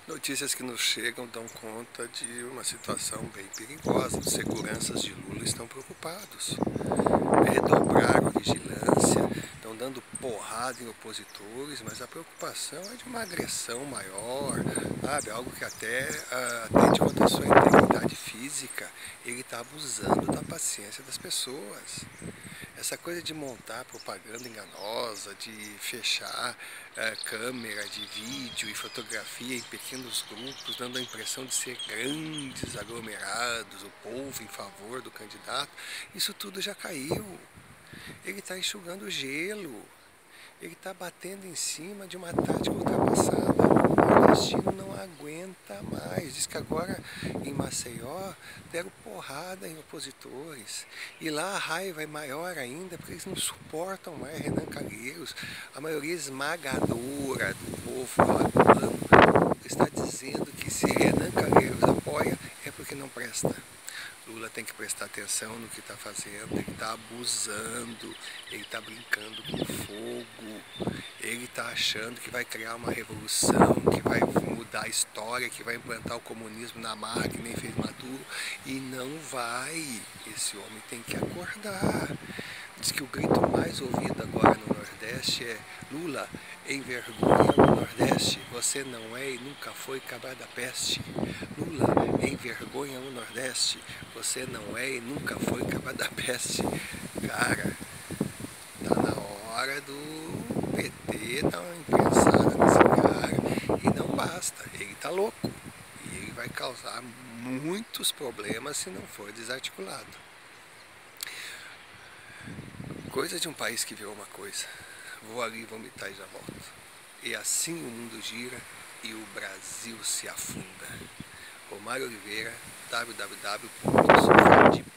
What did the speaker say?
Notícias que nos chegam dão conta de uma situação bem perigosa. Os seguranças de Lula estão preocupados. Redobraram a vigilância, estão dando porrada em opositores, mas a preocupação é de uma agressão maior, sabe? Algo que até atende contra a sua integridade física. Ele está abusando da paciência das pessoas. Essa coisa de montar propaganda enganosa, de fechar câmera de vídeo e fotografia em pequenos grupos, dando a impressão de ser grandes aglomerados, o povo em favor do candidato, isso tudo já caiu. Ele está enxugando gelo, ele está batendo em cima de uma tática ultrapassada. O nordestino não aguenta mais. Diz que agora em Maceió deram porrada em opositores. E lá a raiva é maior ainda, porque eles não suportam mais Renan Calheiros. A maioria esmagadora do povo alagoano está dizendo que se Renan Calheiros apoia é porque não presta. Lula tem que prestar atenção no que está fazendo, ele está abusando, ele está brincando com fogo, ele está achando que vai criar uma revolução, que vai mudar a história, que vai implantar o comunismo na marra, que nem fez Maduro, e não vai. Esse homem tem que acordar. Diz que o grito mais ouvido agora no Nordeste é: Lula, envergonha o Nordeste, você não é e nunca foi cabra da peste. Lula, envergonha o Nordeste, você não é e nunca foi cabra da peste. Cara, tá na hora do PT dar uma impensada nesse cara. E não basta, ele tá louco. E ele vai causar muitos problemas se não for desarticulado. Coisa de um país que virou uma coisa. Vou ali vomitar e já volto. E assim o mundo gira e o Brasil se afunda. Romário Oliveira, www.sulfade.com